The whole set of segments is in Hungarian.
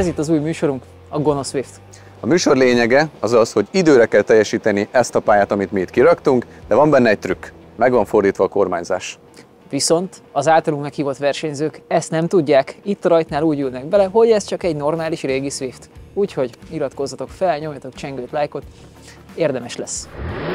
Ez itt az új műsorunk, a Gonosz Swift. A műsor lényege az az, hogy időre kell teljesíteni ezt a pályát, amit mi itt kiraktunk, de van benne egy trükk. Meg van fordítva a kormányzás. Viszont az általunk meghívott versenyzők ezt nem tudják. Itt a rajtnál úgy ülnek bele, hogy ez csak egy normális régi Swift. Úgyhogy iratkozzatok fel, nyomjatok csengőt, lájkot, érdemes lesz.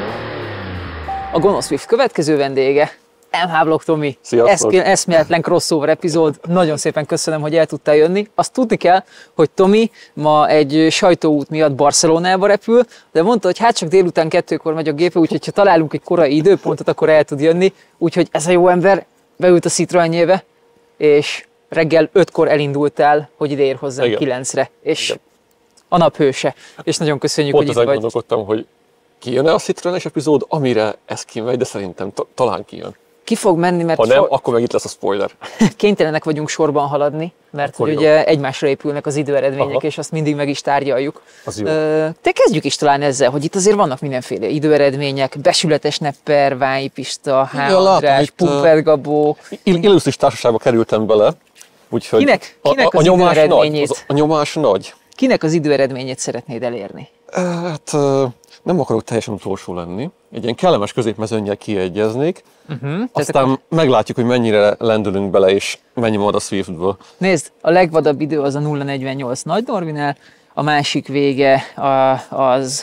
A Gonosz Swift következő vendége, MH Vlog Tomi. Sziasztok! Eszméletlen crossover epizód. Nagyon szépen köszönöm, hogy el tudtál jönni. Azt tudni kell, hogy Tomi ma egy sajtóút miatt Barcelonába repül, de mondta, hogy hát csak délután 2-kor megy a gépe, úgyhogy ha találunk egy korai időpontot, akkor el tud jönni. Úgyhogy ez a jó ember beült a Citroenjébe, és reggel 5-kor elindultál, hogy ide ér hozzám 9-re. És igen, a nap hőse. És nagyon köszönjük, pont hogy itt vagy. Gondolkodtam, hogy kijön-e a Citroenes epizód, amire ez kimegy, de szerintem talán kijön. Ki fog menni, mert ha nem, akkor meg itt lesz a spoiler. Kénytelenek vagyunk sorban haladni, mert hogy ugye egymásra épülnek az időeredmények, és azt mindig meg is tárgyaljuk. Te kezdjük is talán ezzel, hogy itt azért vannak mindenféle időeredmények, Besületes Nepper, Ványi Pista, H. András, Pumper Gabó. Illusztris társaságba kerültem bele, úgyhogy kinek az időeredményét? A nyomás nagy. Kinek az időeredményét szeretnéd elérni? Hát nem akarok teljesen utolsó lenni. Egy ilyen kellemes középmezőnnyel kiegyeznék. Aztán meglátjuk, hogy mennyire lendülünk bele, és mennyi marad a Swiftből. Nézd, a legvadabb idő az a 0:48 Nagy Norvinál, a másik vége az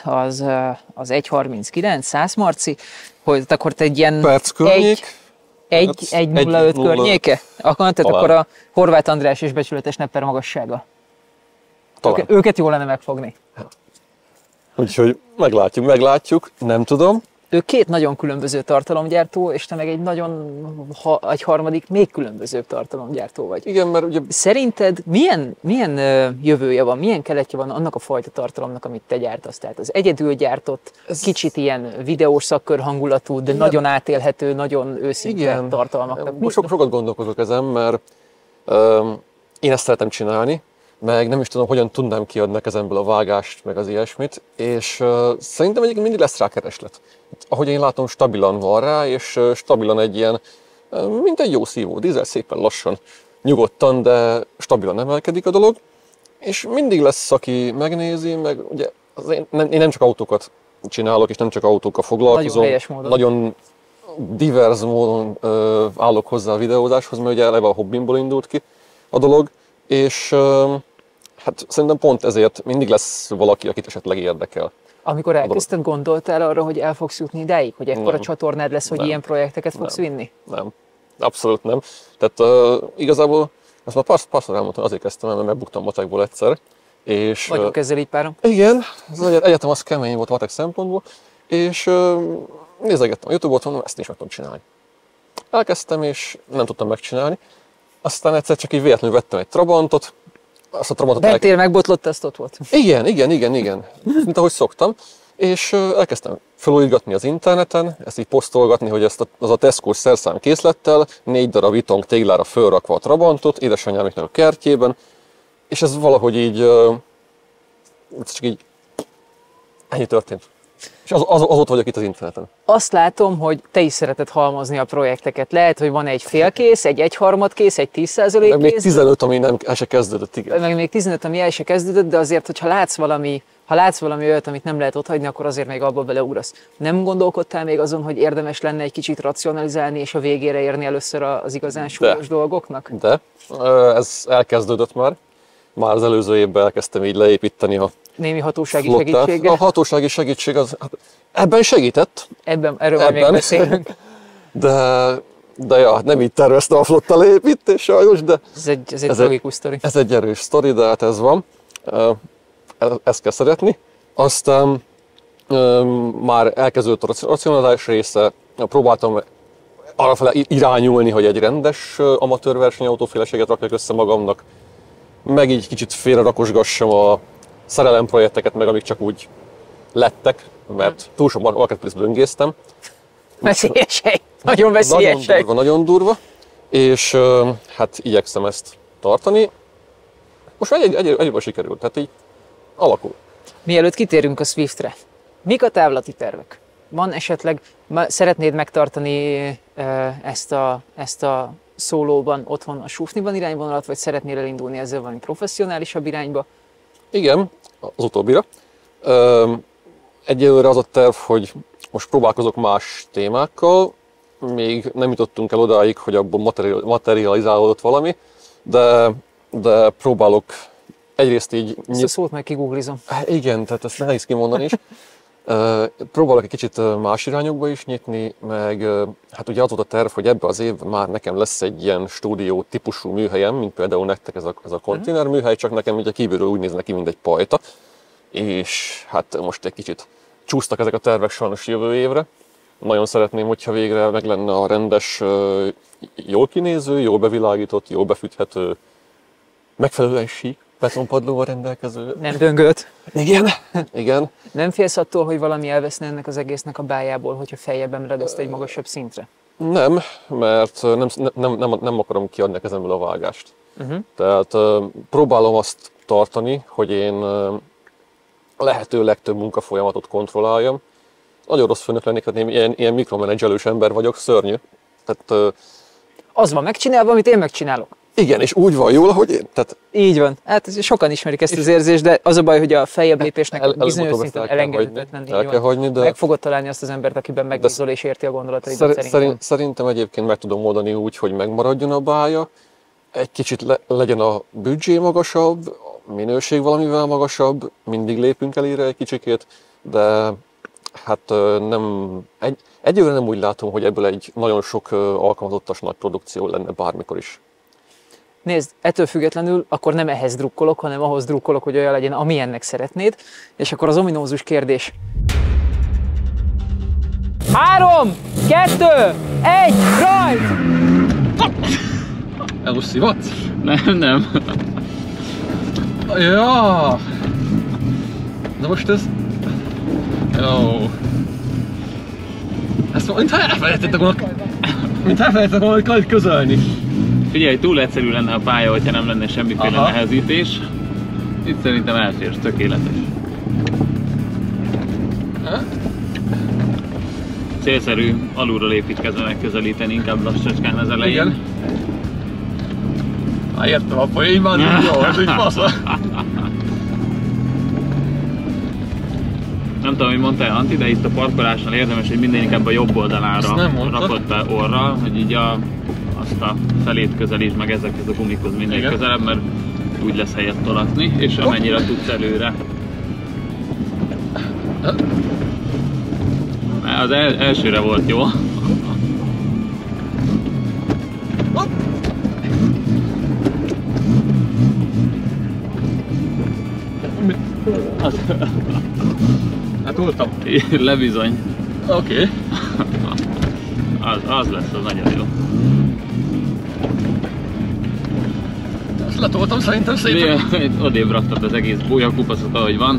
1:39 Szász Marci, hogy akkor te egy ilyen perc környék. 1:05 környéke? Tehát akkor a Horváth András és Becsületes Nepper magassága. Őket jól lenne megfogni. Úgyhogy meglátjuk, nem tudom. Ő két nagyon különböző tartalomgyártó, és te meg egy harmadik, még különbözőbb tartalomgyártó vagy. Igen, mert ugye... Szerinted milyen jövője van, milyen keletje van annak a fajta tartalomnak, amit te gyártasz? Tehát az egyedül gyártott, kicsit ilyen videós szakkör hangulatú, de igen, nagyon átélhető, nagyon őszinte tartalmaknak. Sokat gondolkozok ezen, mert én ezt szeretem csinálni, meg nem is tudom, hogyan tudnám kiadni a kezemből a vágást, meg az ilyesmit, és szerintem egyébként mindig lesz rá kereslet. Ahogy én látom, stabilan van rá, és stabilan egy ilyen, mint egy jó szívó dízel, szépen lassan, nyugodtan, de stabilan emelkedik a dolog, és mindig lesz, aki megnézi, meg ugye én nem csak autókat csinálok, és nem csak autókkal foglalkozom. Nagyon divers módon állok hozzá a videózáshoz, mert ugye eleve a hobbimból indult ki a dolog, és hát szerintem pont ezért mindig lesz valaki, akit esetleg érdekel. Amikor elkezdted, gondoltál arra, hogy el fogsz jutni idáig? Hogy ekkora csatornád lesz, hogy ilyen projekteket fogsz vinni? Nem, abszolút nem. Tehát igazából, ezt már párszor elmondtam, azért kezdtem el, mert megbuktam matekból egyszer. És, vagyunk ezzel így párom? Igen, az egyetem az kemény volt matek szempontból, és nézegettem a YouTube-ot, mondom, ezt is meg tudom csinálni. Elkezdtem, és nem tudtam megcsinálni. Aztán egyszer csak így véletlenül vettem egy Trabantot. Azt a Trabantot Bentél, megbotlott, ezt ott volt. Igen. Mint ahogy szoktam. És elkezdtem felújítgatni az interneten, ezt így posztolgatni, hogy az a Tesco-s szerszám készlettel, 4 darab vitong téglára fölrakva a Trabantot, édesanyámiknak a kertjében, és ez valahogy így, csak így, ennyi történt. És azóta vagyok itt az interneten. Azt látom, hogy te is szereted halmozni a projekteket. Lehet, hogy van egy félkész, egy egyharmadkész, egy 10% kész. Meg még 15, ami el se kezdődött, igen. Meg még 15, ami el se kezdődött, de azért, hogyha látsz valami olyat, amit nem lehet otthagyni, akkor azért még abba beleugrasz. Nem gondolkodtál még azon, hogy érdemes lenne egy kicsit racionalizálni, és a végére érni először az igazán súlyos dolgoknak? De, ez elkezdődött már. Már az előző évben elkezdtem így leépíteni a némi hatósági segítséggel. A hatósági segítség az ebben segített. Erről még beszélünk. De ja, nem így terveztem a flotta leépítés sajnos, de... Ez egy logikus sztori. Ez egy erős sztori, de hát ez van. Ezt kell szeretni. Aztán már elkezdődött a racionalizálás része. Próbáltam arrafele irányulni, hogy egy rendes amatőr versenyautóféleséget rakjak össze magamnak. Meg így kicsit félrerakosgassam a szerelemprojekteket, meg amik csak úgy lettek, mert túl sok marketplace-ből böngésztem. Veszélyesek, nagyon veszélyesek. Nagyon durva, és hát igyekszem ezt tartani. Most már egyébben sikerült, tehát így alakul. Mielőtt kitérünk a Swiftre, mik a távlati tervek? Van esetleg, szeretnéd megtartani ezt a szólóban otthon a sufniban irányvonalat, vagy szeretnél elindulni ezzel valami professzionálisabb irányba? Igen, az utóbbira. Egyelőre az a terv, hogy most próbálkozok más témákkal, még nem jutottunk el odáig, hogy abból materializálódott valami, de próbálok egyrészt így... Ezt a szót meg kigooglizom. Igen, tehát ezt nehéz kimondani is. Próbálok egy kicsit más irányokba is nyitni, meg hát ugye az volt a terv, hogy ebbe az évben már nekem lesz egy ilyen stúdió típusú műhelyem, mint például nektek ez a konténer műhely, csak nekem ugye kívülről úgy néz neki, mint egy pajta. És hát most egy kicsit csúsztak ezek a tervek sajnos jövő évre. Nagyon szeretném, hogyha végre meg lenne a rendes, jól kinéző, jól bevilágított, jól befűthető, megfelelően sík betonpadlóval rendelkező. Nem döngölt. Igen, igen. Nem félsz attól, hogy valami elveszne ennek az egésznek a bájából, hogyha feljebb emeled ezt egy magasabb szintre? Nem, mert nem akarom kiadni a kezemből a vágást. Tehát próbálom azt tartani, hogy én a lehető legtöbb munkafolyamatot kontrolláljam. Nagyon rossz főnök lennék, tehát én ilyen mikromenedzselős ember vagyok, szörnyű. Tehát, az van megcsinálva, amit én megcsinálok. Igen, és úgy van jól, ahogy én. Tehát, így van. Hát sokan ismerik ezt az érzést, de az a baj, hogy a feljebb lépésnek bizonyos szinten elengedhetetlen. El kell hagyni, de... Meg fogod találni azt az embert, akiben megbízol és érti a gondolataidat. Szerintem egyébként meg tudom oldani úgy, hogy megmaradjon a bája, egy kicsit legyen a büdzsé magasabb, a minőség valamivel magasabb, mindig lépünk elére egy kicsikét, de hát egyelőre nem úgy látom, hogy ebből egy nagyon sok alkalmazottas nagy produkció lenne bármikor is. Nézd, ettől függetlenül akkor nem ehhez drukkolok, hanem ahhoz drukkolok, hogy olyan legyen, amilyennek szeretnéd. És akkor az ominózus kérdés. 3, 2, 1, rajt! Elusszivatsz? Nem. Ja! Na most ez... Jó. Ezt mintha elfelejtettek volna közelni. Figyelj, túl egyszerű lenne a pálya, hogyha nem lenne semmiféle nehezítés. Itt szerintem elférsz, tökéletes. Célszerű alulról építkezve megközelíteni, inkább lassacskán az elején. Igen. Értem a poénban, jó, ez így fasza. Nem tudom, hogy mondtál, Anti, de itt a parkolásnál érdemes, hogy minden inkább a jobb oldalára rakott be orral, hogy így azt a felét közelítsd meg ezekhez a gumikhoz minél közelebb, mert úgy lesz helyet tolatni, és amennyire tudsz előre. Az elsőre volt jó. Hát voltam. Lebizony. Oké. Az lesz, az nagyon jó. Azt letoltam szerintem szépen. Odébb raktad az egész bójakupacot, ahogy van.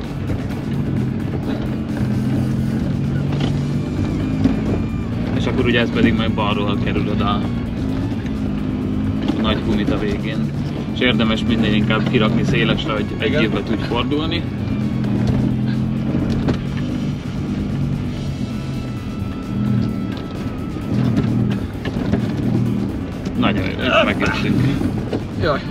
És akkor ugye ez pedig meg balról kerülöd a nagy gumit a végén. És érdemes minél inkább kirakni szélesre, hogy egy évbe tudj fordulni. Nagyon jó, ezt megértünk. Jaj.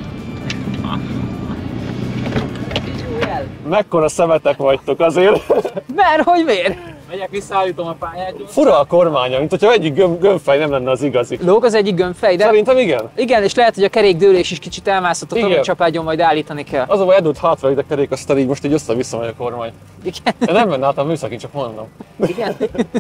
Mekkora szemetek vagytok azért. Mert hogy miért? Megyek, visszaállítom a pályát. Fura a kormánya, mint hogyha egyik gömbfej nem lenne az igazi. Lóg az egyik gömbfej, de... Szerintem igen. Igen, és lehet, hogy a kerékdőlés is kicsit elmászott a toronycsapágyon, majd állítani kell. Az a baj, edült hátra a kerék, aztán így most így össze-vissza megy a kormány. Igen. Én nem menne át a műszaki, csak mondom. Igen.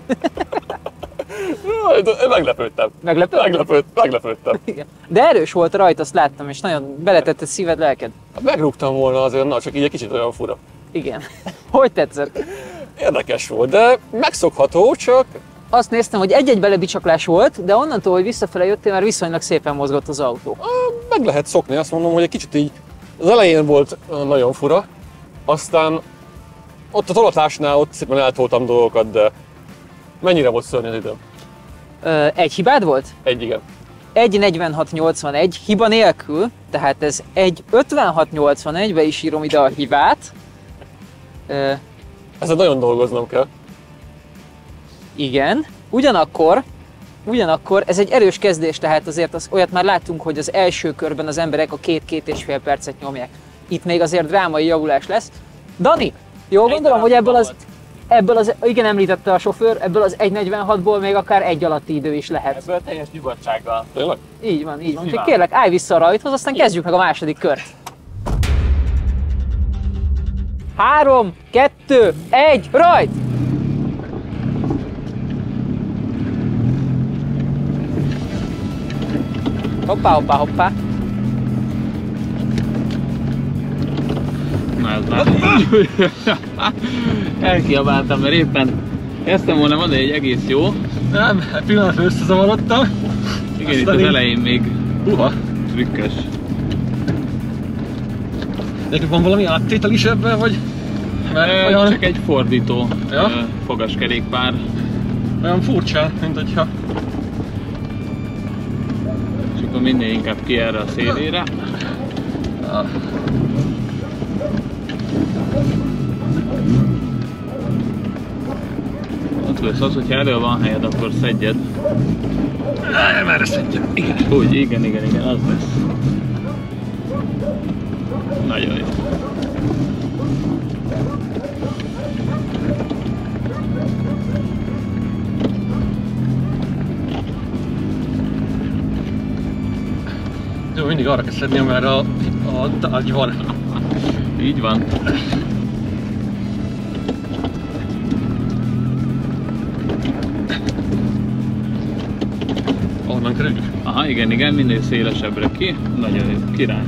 Meglepődtem. Meglepődtem. Igen. De erős volt rajta, azt láttam, és nagyon beletetted szíved, lelked. Megrúgtam volna azért, na, csak így egy kicsit olyan fura. Igen. Hogy tetszett? Érdekes volt, de megszokható, csak... Azt néztem, hogy egy-egy belebicsaklás volt, de onnantól, hogy visszafele jöttél, már viszonylag szépen mozgott az autó. Meg lehet szokni, azt mondom, hogy egy kicsit így... Az elején volt nagyon fura, aztán ott a tolatásnál ott szépen eltoltam dolgokat, de mennyire volt szörnyű az időm? Egy hibád volt? Egy, igen. 1.46.81 hiba nélkül, tehát ez 1.56.81-be is írom ide a hibát. Ezzel nagyon dolgoznom kell. Igen. Ugyanakkor Ugyanakkor ez egy erős kezdés, tehát azért olyat már láttunk, hogy az első körben az emberek a 2-2,5 percet nyomják. Itt még azért drámai javulás lesz. Dani, jól gondolom, hogy ebből az, igen, említette a sofőr, ebből az 1.46-ból még akár egy alatti idő is lehet. Ebből teljes nyugodtsággal. Tényleg? Így van, így van. Úgyhogy kérlek, állj vissza a rajthoz, aztán kezdjük meg a második kört. 3, 2, 1, rajt! Hoppá, hoppá, hoppá. Na ez már elkiabáltam, mert éppen kezdtem volna mondani egy egész jó. Nem, egy pillanatra összezavarodtam. Igen, itt az elején még trükkös. Nekünk van valami áttétel is ebben, vagy? Olyan... Csak egy fordító ja? fogaskerékpár. Olyan furcsa, mint hogyha... És akkor minél inkább ki erre a szélére. Ott lesz az, hogyha elő van helyed, akkor szedjed. Merre szedjem? Igen. Úgy, igen, az lesz. Nagyon jó. Jó, mindig arra kell szedni, amerre a tárgy van. Így van. Onnan kerüljük? Aha, igen, minél szélesebbre ki. Nagyon jó, király.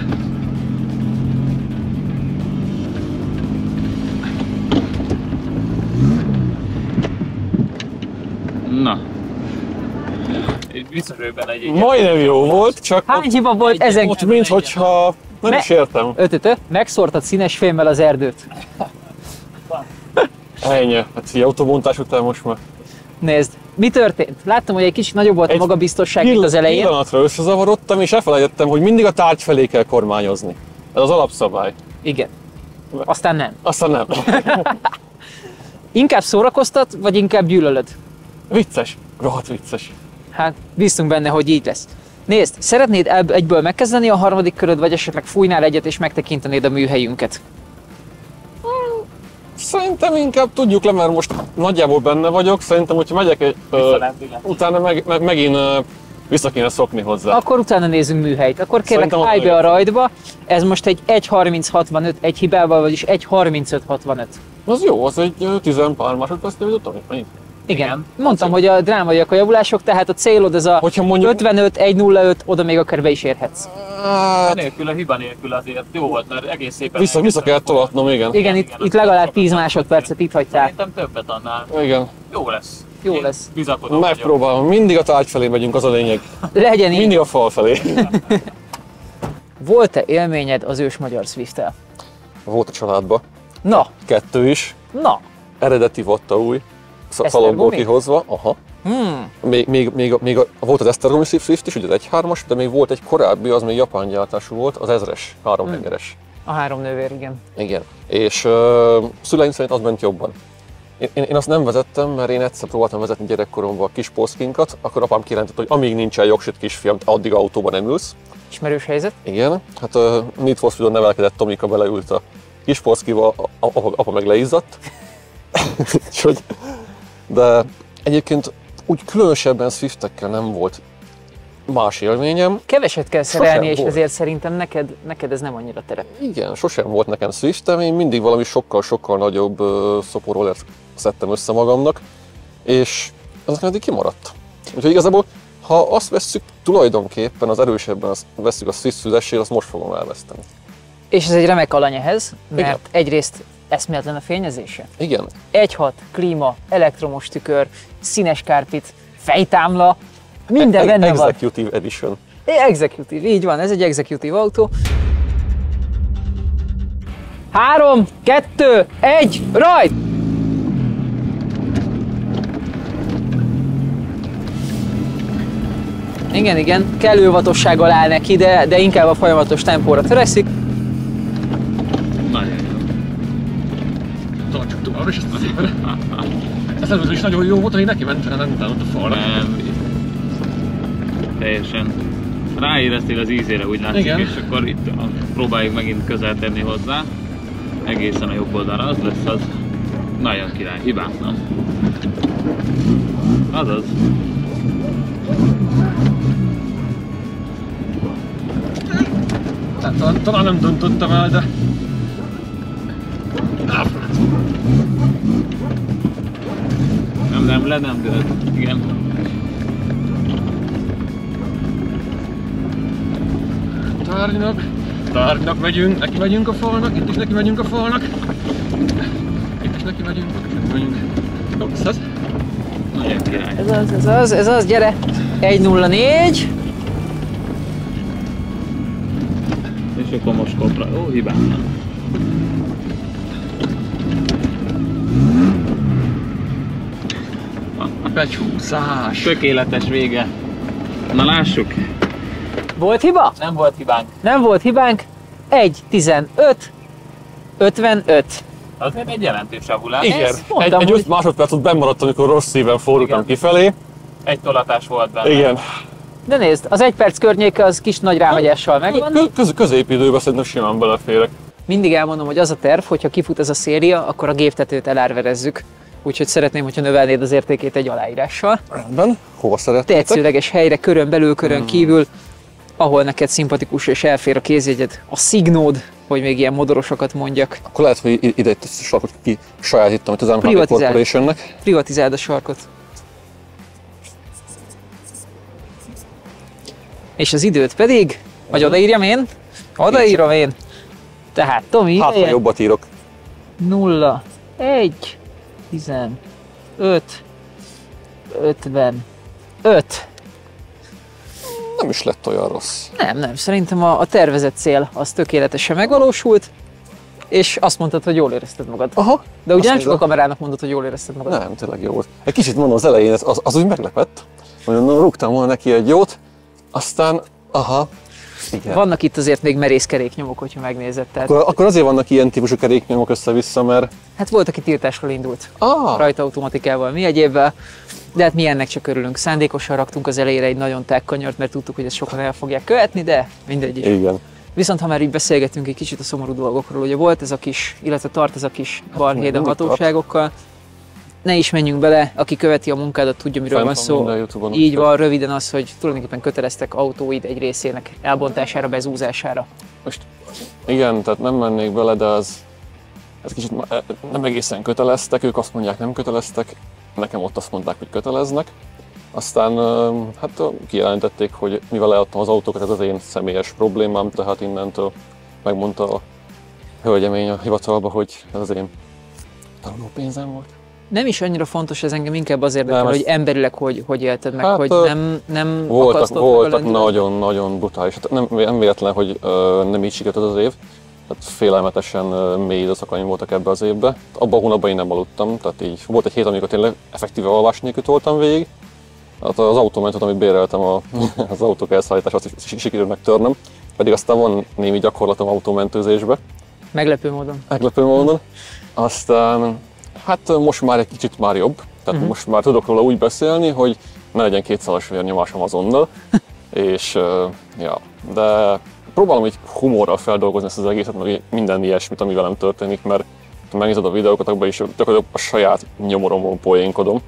Na. Visszarőben egy Majdnem jó volt, csak Hány hiba volt ezen? ott minthogyha nem is értem. 5-5, megszórtad színes fémmel az erdőt. Ennyi, hát így autóbontás után most már. Nézd, mi történt? Láttam, hogy egy kicsit nagyobb volt a magabiztosság itt az elején. Pillanatra összezavarodtam, és elfelejtettem, hogy mindig a tárgy felé kell kormányozni. Ez az alapszabály. Igen. Aztán nem. Aztán nem. Inkább szórakoztat, vagy inkább gyűlölöd? Vicces. Rohadt vicces. Hát, bíztunk benne, hogy így lesz. Nézd, szeretnéd egyből megkezdeni a harmadik köröd, vagy esetleg fújnál egyet és megtekintenéd a műhelyünket? Szerintem inkább tudjuk le, mert most nagyjából benne vagyok. Szerintem, hogyha megyek utána megint vissza kéne szokni hozzá. Akkor utána nézzünk műhelyt. Akkor kérlek, Szerintem állj be a rajtba. Ez most egy 1.30.65 egy hibával, vagyis 1.35.65. Az jó, az egy 10 pár másodpercnél jutott, amit Igen. Mondtam, hogy a drámaiak a javulások, tehát a célod ez a mondjuk... 55, 1.05, oda még akár be is érhetsz. Nélkül, a hiba nélkül azért jó volt, mert egész szépen... Vissza kell tolatnom, igen. Igen, itt legalább 10 másodpercet itt hagytál. Szerintem többet annál. Igen. Jó lesz. Jó lesz. Bizakodom. Megpróbálom, mindig a tárgy felé megyünk, az a lényeg. Legyen így. Mindig a fal felé. Volt-e élményed az ős magyar Swift-tel? Volt a családba. Na, 2 is. na. Eredeti vatta új. Szalomból kihozva. Aha. Még volt az Esztergomi Swift is, ugye az 1.3-as, de még volt egy korábbi, az még japán gyártású volt, az 1000-es, 3 hengeres. A 3 nővér, igen. Igen. És szüleim szerint az ment jobban. Én azt nem vezettem, mert én egyszer próbáltam vezetni gyerekkoromban a kis polszkinkat, akkor apám kijelentett, hogy amíg nincsen jogsit kisfiam, addig autóban nem ülsz. Ismerős helyzet? Igen. Hát Need for Speed-on nevelkedett Tomika, beleült a kis polszkival, apa meg leizzadt. De egyébként úgy különösebben Swiftekkel nem volt más élményem. Keveset kell szerelni, és ezért szerintem neked ez nem annyira terep. Igen, sosem volt nekem Swiftem, én mindig valami sokkal nagyobb szoporrollert szedtem össze magamnak, és ezek eddig kimaradt. Úgyhogy igazából, ha azt vesszük tulajdonképpen, az erősebben vesszük a Swift szüzesség, azt most fogom elveszteni. És ez egy remek alany ehhez, mert igen. Egyrészt eszméletlen a fényezése. Igen. 1.6, klíma, elektromos tükör, színes kárpit, fejtámla, minden benne van. Executive Edition. Executive, így van, ez egy executive autó. 3, 2, 1, rajt! Igen, kellő óvatossággal áll neki, de inkább a folyamatos tempóra törekszik. Nagyon jó. Tartsuk tovább, és ezt szépen. Ez előző is nagyon jó volt, hogy neki ment, nem utána a falra. Nem, teljesen ráéreztél az ízére, úgy látszik, igen. És akkor itt próbáljuk megint közel tenni hozzá, egészen a jobb oldalra, az lesz az. Nagyon király, hibátlan. Azaz. Talán nem döntottam el, de... Nem dölt. Igen. Tárgynak megyünk, neki megyünk a falnak, itt is neki megyünk a falnak. Itt is neki megyünk. Jó, ez. Nagyon király. Ez az, gyere! 1-0-4. És akkor most kopra. Ó, hibátlan. A becsúszás. Tökéletes vége. Na lássuk. Volt hiba? Nem volt hibánk. Nem volt hibánk. 1-15. 55. Azért egy jelentős javulás. Igen, egy 5 másodpercet bennmaradt, amikor rossz szíven fordultam kifelé. Egy tolatás volt benne. Igen. De nézd, az 1 perc környéke az kis nagy ráhagyással megvan. Középidőben szerintem simán beleférek. Mindig elmondom, hogy az a terv, hogyha kifut ez a széria, akkor a géptetőt elárverezzük. Úgyhogy szeretném, hogyha növelnéd az értékét egy aláírással. Rendben, hova szeretnétek? Tetszőleges helyre, körön belül, körön kívül, ahol neked szimpatikus és elfér a kézjegyed, a szignód, hogy még ilyen modorosokat mondjak. Akkor lehet, hogy ide egy sarkot kisajátítom itt az MHP Corporationnek. Privatizáld a sarkot. És az időt pedig, vagy odaírjam én? Odaírom én. Tehát Tomi, hát, ha jobbat írok. 0, 1, 15, 55. Nem is lett olyan rossz. Nem, szerintem a tervezett cél az tökéletesen megvalósult, és azt mondtad, hogy jól érezted magad. Aha. De ugye nem csak a kamerának mondod, hogy jól érezted magad. Nem, tényleg jó volt. Egy kicsit mondom az elején, az úgy meglepett, hogy rúgtam volna neki egy jót, aztán, aha, igen. Vannak itt azért még merész keréknyomok, hogyha megnézed. Tehát... Akkor azért vannak ilyen típusú keréknyomok össze-vissza, mert... Hát volt, aki tiltásról indult. Rajta automatikával, mi egyébben. De hát mi ennek csak örülünk. Szándékosan raktunk az elejére egy nagyon tágkanyart, mert tudtuk, hogy ezt sokan el fogják követni, de mindegy is. Igen. Viszont ha már így beszélgetünk egy kicsit a szomorú dolgokról, ugye volt ez a kis, illetve tart ez a kis balhé a hatóságokkal. Ne is menjünk bele, aki követi a munkádat, tudja, miről van szó. Így van, röviden az, hogy tulajdonképpen köteleztek autóid egy részének elbontására, bezúzására. Most igen, tehát nem mennék bele, de ez kicsit nem egészen köteleztek, ők azt mondják, nem köteleztek, nekem ott azt mondták, hogy köteleznek. Aztán hát kijelentették, hogy mivel eladtam az autókat, ez az én személyes problémám, tehát innentől megmondta a hölgyemény a hivatalba, hogy ez az én tanulópénzem volt. Nem is annyira fontos ez, engem inkább az érdekel, hogy emberileg hogy élted meg, hát, hogy nem voltak nagyon brutális. Hát nem véletlen, hogy nem így sikerült az év. Tehát félelmetesen mély időszakaim voltak ebbe az évbe. Abban a hónapban én nem aludtam, tehát így volt egy hét, amikor tényleg effektíve alvás nélkül toltam végig. Hát az autómentot, amit béreltem az autók elszállítása, azt sikerült megtörnöm. Pedig aztán van némi gyakorlatom autómentőzésbe. Meglepő módon. Meglepő módon. Aztán hát most már egy kicsit már jobb. Tehát most már tudok róla úgy beszélni, hogy ne legyen 200-as vérnyomásom azonnal. És ja, de próbálom így humorral feldolgozni ezt az egészet, meg minden ilyesmit, ami velem történik, mert ha megnézed a videókat, abban is gyakorlatilag a saját nyomoromon poénkodom.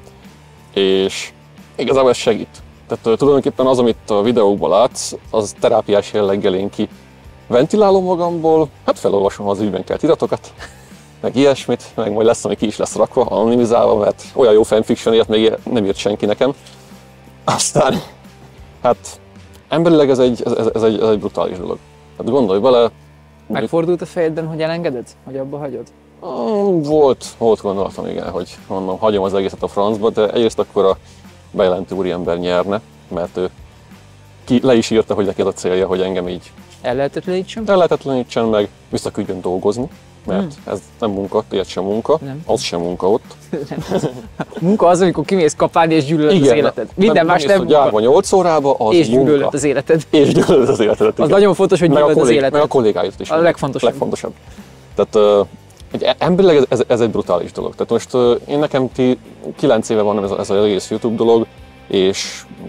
És igazából ez segít. Tehát tulajdonképpen az, amit a videókban látsz, az terápiás jelleggel én ki ventilálom magamból, hát felolvasom az ügyben kelt iratokat, meg ilyesmit, meg majd lesz, ami ki is lesz rakva, anonimizálva, mert olyan jó fanfiction ilyet még nem írt senki nekem. Aztán, hát emberileg ez egy brutális dolog. Hát gondolj bele. Megfordult a fejedben, hogy elengeded? Hogy abba hagyod? Volt gondolatom, igen, hogy mondom, hagyom az egészet a francba, de egyrészt akkor a bejelentő úriember nyerne, mert ő le is írta, hogy neki az a célja, hogy engem így ellehetetlenítsen, meg visszaküldjön dolgozni, mert ez nem munka, ilyet sem munka, az sem munka ott. Munka az, amikor kimész kapálni és gyűlölöd az életed. Minden más nem munka. Gyárba 8 órába, az és munka. gyűlölöd az életed. És gyűlölöd az életedet. Az nagyon fontos, hogy gyűlölöd az életed. Meg a kollégáit is. A legfontosabb. Tehát emberileg ez egy brutális dolog. Tehát most én nekem 9 éve van ez az egész YouTube dolog, és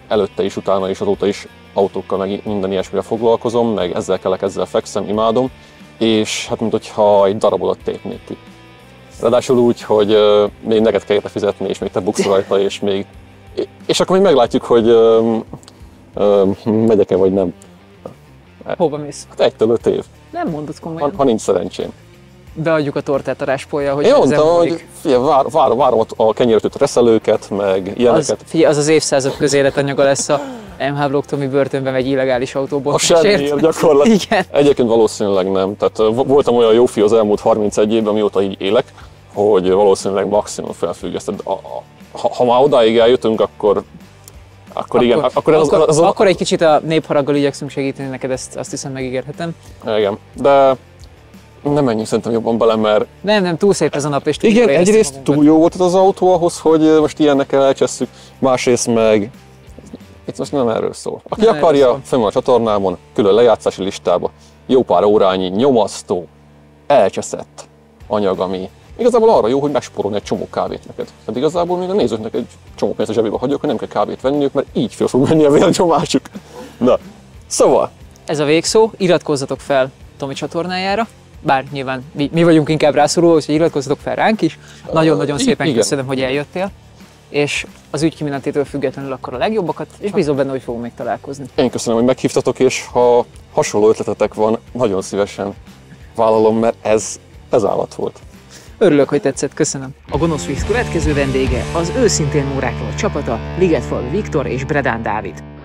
előtte is, utána is, azóta is autókkal, meg minden ilyesmire foglalkozom, meg ezzel kelek, ezzel fekszem, imádom, és hát mint hogyha egy darabot tépnék ki. Ráadásul úgy, hogy még neked kell érte fizetni, és még te buksz rajta, és akkor még meglátjuk, hogy megyek-e vagy nem. Hova mész? Hát 1-5 év. Nem mondod komolyan. Ha nincs szerencsém. Beadjuk a tortát a ráspollyal, hogy én mondtam, hogy várom a kenyérötőt, reszelőket, meg ilyeneket. Az az évszázad közéletanyaga lesz a MH Blog Tomi börtönbe megy illegális autóból. A semmiért gyakorlatilag. Igen. Egyébként valószínűleg nem. Tehát voltam olyan jó fiú az elmúlt 31 évben, mióta így élek, hogy valószínűleg maximum felfüggesztett. Ha már odáig eljutunk, akkor igen. Akkor egy kicsit a népharaggal igyekszünk segíteni neked, azt hiszem megígérhetem. Igen, de nem menjünk szerintem jobban bele, mert... Nem, túl szép ez a nap, és igen, egyrészt túl jó volt az autó ahhoz, hogy most ilyenekkel elcsesszük, másrészt meg... Itt most nem erről szól. Aki nem akarja, fenn van a csatornámon, külön lejátszási listába, jó pár órányi, nyomasztó, elcseszett anyag, ami igazából arra jó, hogy megspórolni egy csomó kávét neked. Tehát igazából még a nézőknek egy csomó pénzt a zsebébe hagyok, hogy nem kell kávét venniük, mert így föl fog menni a vérnyomásuk. Na, szóval... Ez a végszó, iratkozzatok fel Tomi csatornájára, bár nyilván mi vagyunk inkább rászoruló, hogy iratkozzatok fel ránk is. Nagyon-nagyon szépen köszönöm, hogy eljöttél, és az ügykimenetétől függetlenül akkor a legjobbakat, és bízom benne, hogy fogunk még találkozni. Én köszönöm, hogy meghívtatok, és ha hasonló ötletetek van, nagyon szívesen vállalom, mert ez állat volt. Örülök, hogy tetszett, köszönöm. A Gonosz Víz következő vendége az őszintén órákról csapata, Ligetfalvi Viktor és Bredán Dávid.